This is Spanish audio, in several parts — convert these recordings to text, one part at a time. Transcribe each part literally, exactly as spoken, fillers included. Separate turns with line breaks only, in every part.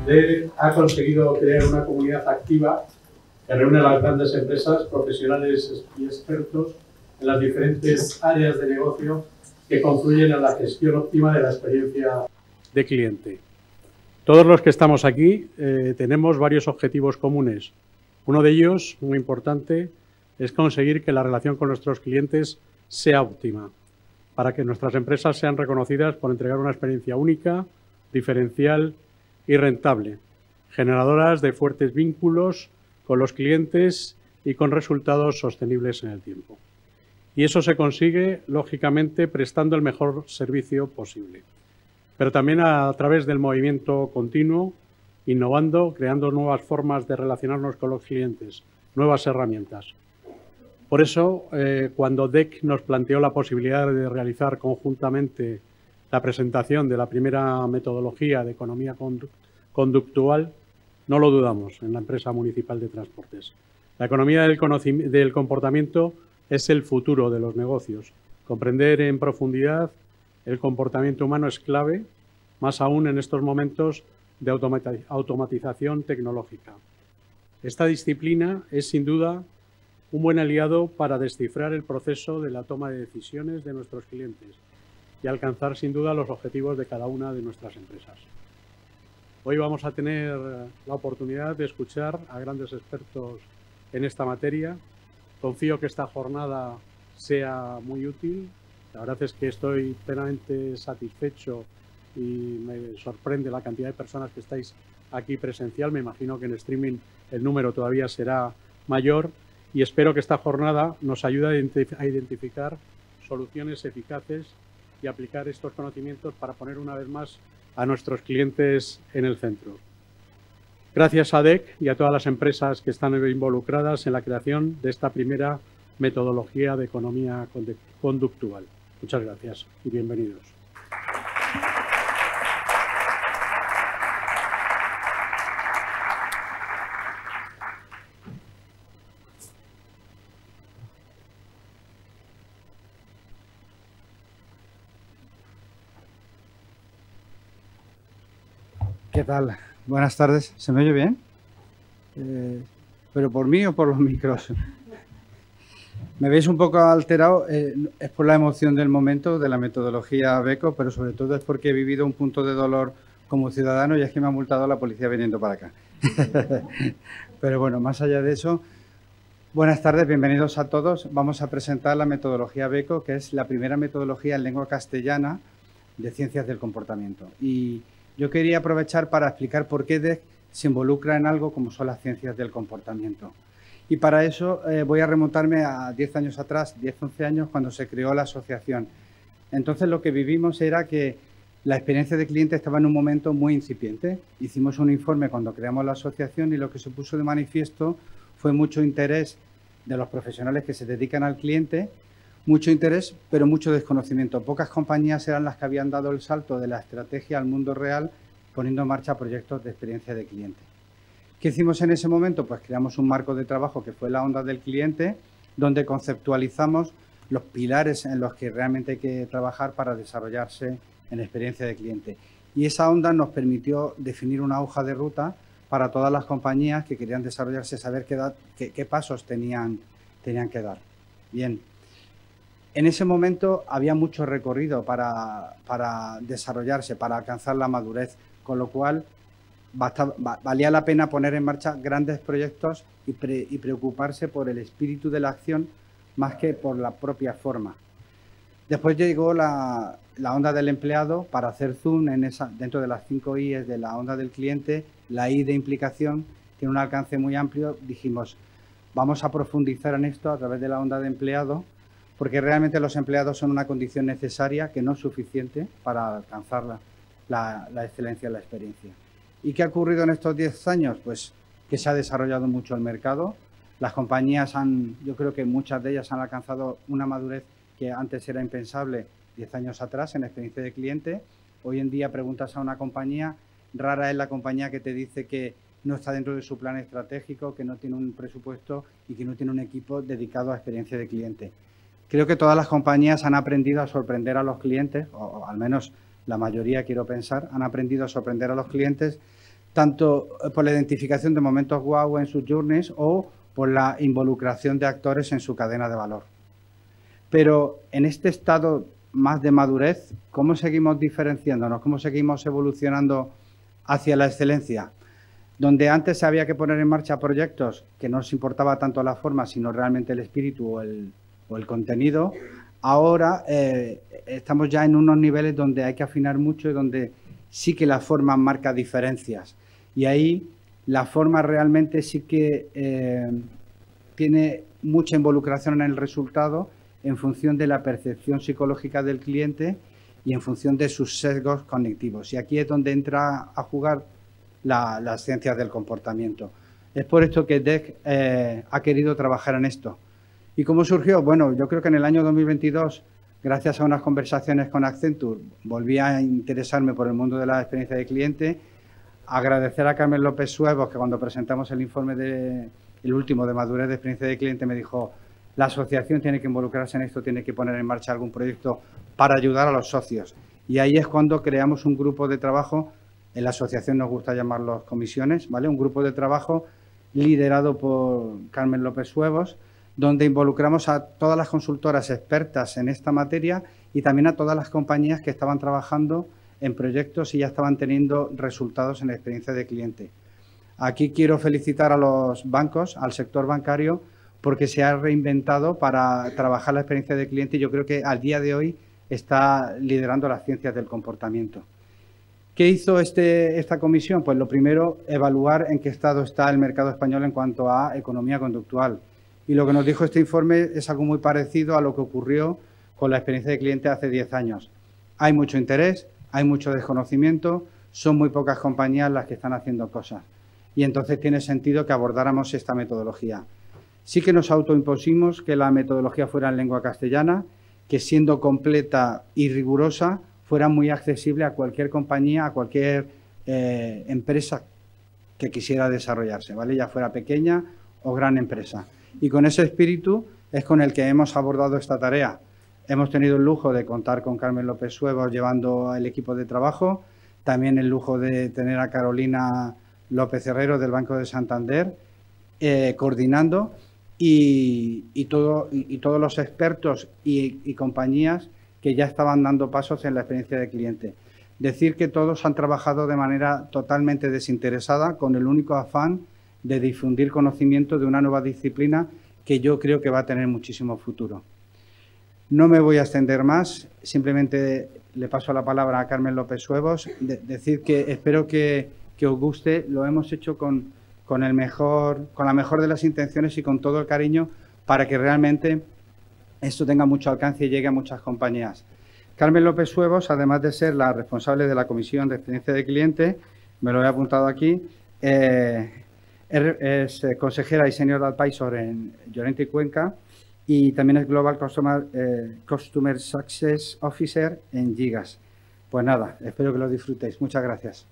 D E C ha conseguido crear una comunidad activa que reúne a las grandes empresas, profesionales y expertos en las diferentes áreas de negocio que confluyen en la gestión óptima de la experiencia de cliente. Todos los que estamos aquí eh, tenemos varios objetivos comunes. Uno de ellos, muy importante, es conseguir que la relación con nuestros clientes sea óptima, para que nuestras empresas sean reconocidas por entregar una experiencia única, diferencial y rentable, generadoras de fuertes vínculos con los clientes y con resultados sostenibles en el tiempo. Y eso se consigue, lógicamente, prestando el mejor servicio posible, pero también a través del movimiento continuo, innovando, creando nuevas formas de relacionarnos con los clientes, nuevas herramientas. Por eso, eh, cuando D E C nos planteó la posibilidad de realizar conjuntamente la presentación de la primera metodología de economía conductual, no lo dudamos en la empresa municipal de transportes. La economía del, del comportamiento es el futuro de los negocios. Comprender en profundidad el comportamiento humano es clave, más aún en estos momentos de automatización tecnológica. Esta disciplina es, sin duda, un buen aliado para descifrar el proceso de la toma de decisiones de nuestros clientes y alcanzar, sin duda, los objetivos de cada una de nuestras empresas. Hoy vamos a tener la oportunidad de escuchar a grandes expertos en esta materia. Confío que esta jornada sea muy útil. La verdad es que estoy plenamente satisfecho y me sorprende la cantidad de personas que estáis aquí presencial. Me imagino que en streaming el número todavía será mayor y espero que esta jornada nos ayude a identificar soluciones eficaces y aplicar estos conocimientos para poner una vez más a nuestros clientes en el centro. Gracias a D E C y a todas las empresas que están involucradas en la creación de esta primera metodología de economía conductual. Muchas gracias y bienvenidos.
¿Qué tal? Buenas tardes. ¿Se me oye bien? Eh, ¿Pero por mí o por los micros? Me veis un poco alterado, eh, es por la emoción del momento, de la metodología BECO, pero sobre todo es porque he vivido un punto de dolor como ciudadano y es que me ha multado la policía viniendo para acá. Pero bueno, más allá de eso, buenas tardes, bienvenidos a todos. Vamos a presentar la metodología BECO, que es la primera metodología en lengua castellana de ciencias del comportamiento. Y yo quería aprovechar para explicar por qué D E C se involucra en algo como son las ciencias del comportamiento. Y para eso eh, voy a remontarme a diez años atrás, diez, once años, cuando se creó la asociación. Entonces lo que vivimos era que la experiencia de cliente estaba en un momento muy incipiente. Hicimos un informe cuando creamos la asociación y lo que se puso de manifiesto fue mucho interés de los profesionales que se dedican al cliente, mucho interés, pero mucho desconocimiento. Pocas compañías eran las que habían dado el salto de la estrategia al mundo real, poniendo en marcha proyectos de experiencia de cliente. ¿Qué hicimos en ese momento? Pues creamos un marco de trabajo que fue la onda del cliente, donde conceptualizamos los pilares en los que realmente hay que trabajar para desarrollarse en experiencia de cliente. Y esa onda nos permitió definir una hoja de ruta para todas las compañías que querían desarrollarse, saber qué, da, qué, qué pasos tenían, tenían que dar. Bien. En ese momento había mucho recorrido para, para desarrollarse, para alcanzar la madurez, con lo cual basta, valía la pena poner en marcha grandes proyectos y, pre, y preocuparse por el espíritu de la acción más que por la propia forma. Después llegó la, la onda del empleado para hacer zoom en esa, dentro de las cinco I's de la onda del cliente. La I de implicación tiene un alcance muy amplio. Dijimos, vamos a profundizar en esto a través de la onda de empleado, porque realmente los empleados son una condición necesaria que no es suficiente para alcanzar la, la, la excelencia en la experiencia. ¿Y qué ha ocurrido en estos diez años? Pues que se ha desarrollado mucho el mercado. Las compañías han, yo creo que muchas de ellas han alcanzado una madurez que antes era impensable diez años atrás en experiencia de cliente. Hoy en día preguntas a una compañía, rara es la compañía que te dice que no está dentro de su plan estratégico, que no tiene un presupuesto y que no tiene un equipo dedicado a experiencia de cliente. Creo que todas las compañías han aprendido a sorprender a los clientes, o al menos la mayoría, quiero pensar, han aprendido a sorprender a los clientes tanto por la identificación de momentos guau en sus journeys o por la involucración de actores en su cadena de valor. Pero en este estado más de madurez, ¿cómo seguimos diferenciándonos? ¿Cómo seguimos evolucionando hacia la excelencia? Donde antes había que poner en marcha proyectos que no nos importaba tanto la forma, sino realmente el espíritu o el, o el contenido, ahora eh, estamos ya en unos niveles donde hay que afinar mucho y donde sí que la forma marca diferencias. Y ahí la forma realmente sí que eh, tiene mucha involucración en el resultado en función de la percepción psicológica del cliente y en función de sus sesgos cognitivos. Y aquí es donde entra a jugar la, las ciencias del comportamiento. Es por esto que D E C eh, ha querido trabajar en esto. ¿Y cómo surgió? Bueno, yo creo que en el año dos mil veintidós, gracias a unas conversaciones con Accenture, volví a interesarme por el mundo de la experiencia de cliente. Agradecer a Carmen López Suevos, que cuando presentamos el informe de, el último de madurez de experiencia de cliente, me dijo: la asociación tiene que involucrarse en esto, tiene que poner en marcha algún proyecto para ayudar a los socios. Y ahí es cuando creamos un grupo de trabajo, en la asociación nos gusta llamarlos comisiones, ¿vale? Un grupo de trabajo liderado por Carmen López Suevos, donde involucramos a todas las consultoras expertas en esta materia y también a todas las compañías que estaban trabajando en proyectos y ya estaban teniendo resultados en la experiencia de cliente. Aquí quiero felicitar a los bancos, al sector bancario, porque se ha reinventado para trabajar la experiencia de cliente y yo creo que al día de hoy está liderando las ciencias del comportamiento. ¿Qué hizo este, esta comisión? Pues lo primero, evaluar en qué estado está el mercado español en cuanto a economía conductual. Y lo que nos dijo este informe es algo muy parecido a lo que ocurrió con la experiencia de cliente hace diez años. Hay mucho interés, hay mucho desconocimiento, son muy pocas compañías las que están haciendo cosas. Y entonces tiene sentido que abordáramos esta metodología. Sí que nos autoimpusimos que la metodología fuera en lengua castellana, que siendo completa y rigurosa fuera muy accesible a cualquier compañía, a cualquier eh, empresa que quisiera desarrollarse, ¿vale? Ya fuera pequeña o gran empresa. Y con ese espíritu es con el que hemos abordado esta tarea. Hemos tenido el lujo de contar con Carmen López Suevos llevando el equipo de trabajo, también el lujo de tener a Carolina López Herrero del Banco de Santander eh, coordinando y, y, todo, y, y todos los expertos y, y compañías que ya estaban dando pasos en la experiencia de cliente. Decir que todos han trabajado de manera totalmente desinteresada con el único afán de difundir conocimiento de una nueva disciplina que yo creo que va a tener muchísimo futuro. No me voy a extender más, simplemente le paso la palabra a Carmen López Suevos, de, decir que espero que, que os guste, lo hemos hecho con, con, el mejor, con la mejor de las intenciones y con todo el cariño para que realmente esto tenga mucho alcance y llegue a muchas compañías. Carmen López Suevos, además de ser la responsable de la Comisión de Experiencia de Cliente, me lo he apuntado aquí, eh, es consejera y senior advisor en Llorente y Cuenca y también es Global Customer, eh, Customer Success Officer en Gigas. Pues nada, espero que lo disfrutéis. Muchas gracias.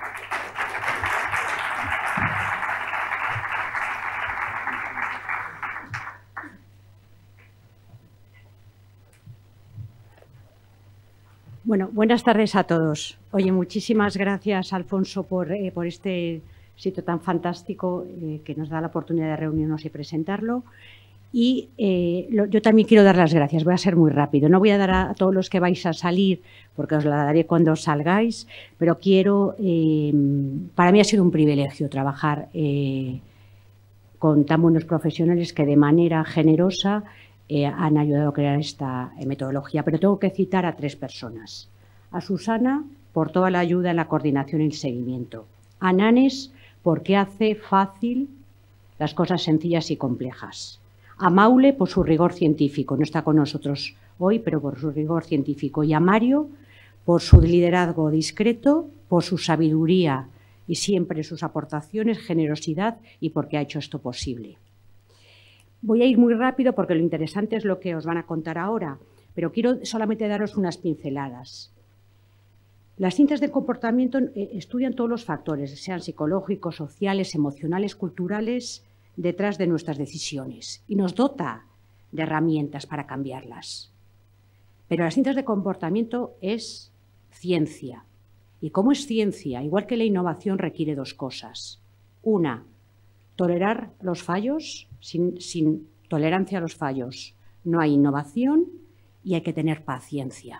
Bueno, buenas tardes a todos. Oye, muchísimas gracias, Alfonso, por, eh, por este sitio tan fantástico eh, que nos da la oportunidad de reunirnos y presentarlo. Y eh, lo, yo también quiero dar las gracias. Voy a ser muy rápido. No voy a dar a, a todos los que vais a salir, porque os la daré cuando salgáis, pero quiero... Eh, para mí ha sido un privilegio trabajar eh, con tan buenos profesionales que de manera generosa Eh, han ayudado a crear esta eh, metodología, pero tengo que citar a tres personas. A Susana, por toda la ayuda en la coordinación y el seguimiento. A Nanes, porque hace fácil las cosas sencillas y complejas. A Maule, por su rigor científico, no está con nosotros hoy, pero por su rigor científico. Y a Mario, por su liderazgo discreto, por su sabiduría y siempre sus aportaciones, generosidad y porque ha hecho esto posible. Voy a ir muy rápido porque lo interesante es lo que os van a contar ahora, pero quiero solamente daros unas pinceladas. Las ciencias del comportamiento estudian todos los factores, sean psicológicos, sociales, emocionales, culturales, detrás de nuestras decisiones y nos dota de herramientas para cambiarlas. Pero las ciencias del comportamiento es ciencia Y como es ciencia, igual que la innovación, requiere dos cosas. Una, tolerar los fallos. Sin, sin tolerancia a los fallos no hay innovación y hay que tener paciencia.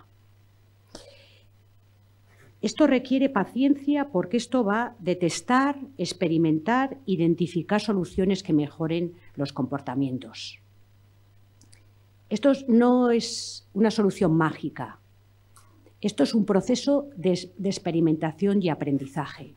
Esto requiere paciencia porque esto va de testar, experimentar, identificar soluciones que mejoren los comportamientos. Esto no es una solución mágica. Esto es un proceso de, de experimentación y aprendizaje.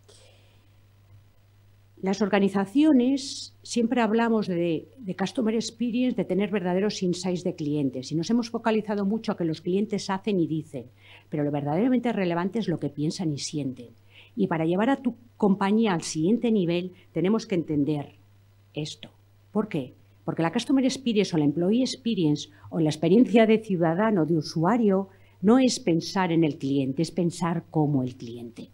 Las organizaciones siempre hablamos de, de Customer Experience, de tener verdaderos insights de clientes, y nos hemos focalizado mucho a que los clientes hacen y dicen, pero lo verdaderamente relevante es lo que piensan y sienten. Y para llevar a tu compañía al siguiente nivel tenemos que entender esto. ¿Por qué? Porque la Customer Experience o la Employee Experience o la experiencia de ciudadano, de usuario, no es pensar en el cliente, es pensar como el cliente.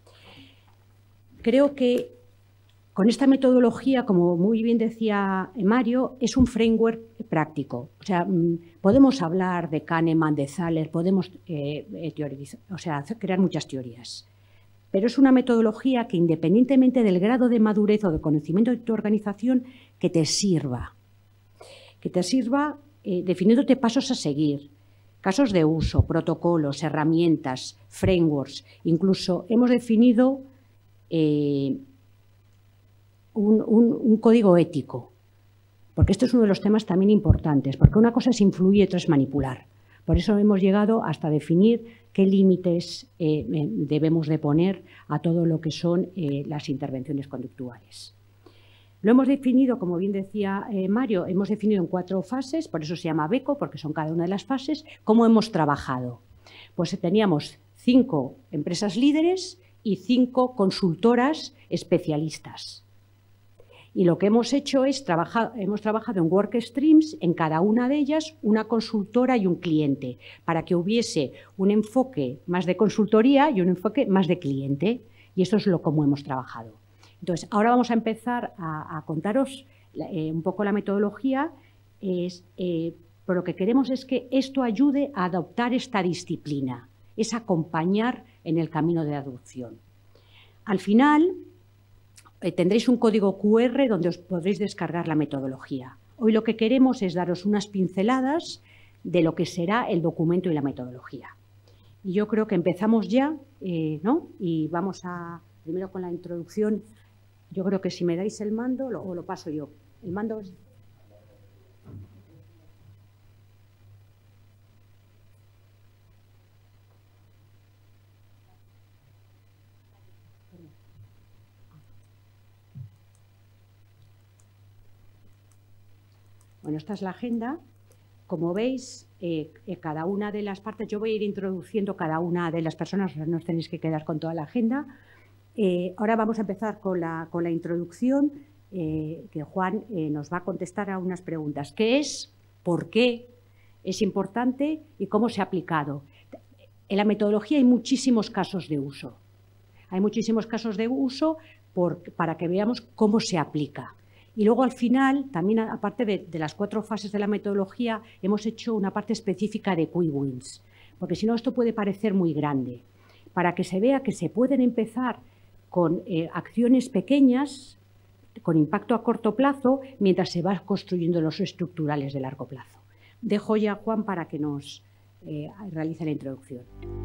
Creo que con esta metodología, como muy bien decía Mario, es un framework práctico. O sea, podemos hablar de Kahneman, de Thaler, podemos eh, teorizar, o sea, crear muchas teorías. Pero es una metodología que, independientemente del grado de madurez o de conocimiento de tu organización, que te sirva. Que te sirva eh, definiéndote pasos a seguir, casos de uso, protocolos, herramientas, frameworks. Incluso hemos definido eh, Un, un, un código ético, porque esto es uno de los temas también importantes, porque una cosa es influir y otra es manipular. Por eso hemos llegado hasta definir qué límites eh, debemos de poner a todo lo que son eh, las intervenciones conductuales. Lo hemos definido, como bien decía eh, Mario, hemos definido en cuatro fases, por eso se llama BECO, porque son cada una de las fases. ¿Cómo hemos trabajado? Pues teníamos cinco empresas líderes y cinco consultoras especialistas. Y lo que hemos hecho es trabajar, hemos trabajado en work streams, en cada una de ellas una consultora y un cliente, para que hubiese un enfoque más de consultoría y un enfoque más de cliente. Y eso es lo como hemos trabajado. Entonces, ahora vamos a empezar a, a contaros eh, un poco la metodología. Es, eh, pero lo que queremos es que esto ayude a adoptar esta disciplina, es acompañar en el camino de adopción. Al final, tendréis un código cu erre donde os podréis descargar la metodología. Hoy lo que queremos es daros unas pinceladas de lo que será el documento y la metodología. Y yo creo que empezamos ya, eh, ¿no? Y vamos a, primero con la introducción, yo creo que si me dais el mando, lo, o lo paso yo. El mando es... Bueno, esta es la agenda. Como veis, eh, eh, cada una de las partes, yo voy a ir introduciendo cada una de las personas, no os tenéis que quedar con toda la agenda. Eh, ahora vamos a empezar con la, con la introducción, eh, que Juan eh, nos va a contestar a unas preguntas. ¿Qué es? ¿Por qué es importante? ¿Y cómo se ha aplicado? En la metodología hay muchísimos casos de uso. Hay muchísimos casos de uso por, para que veamos cómo se aplica. Y luego, al final, también aparte de, de las cuatro fases de la metodología, hemos hecho una parte específica de Quick Wins, porque si no esto puede parecer muy grande, para que se vea que se pueden empezar con eh, acciones pequeñas, con impacto a corto plazo, mientras se va construyendo los estructurales de largo plazo. Dejo ya a Juan para que nos eh, realice la introducción.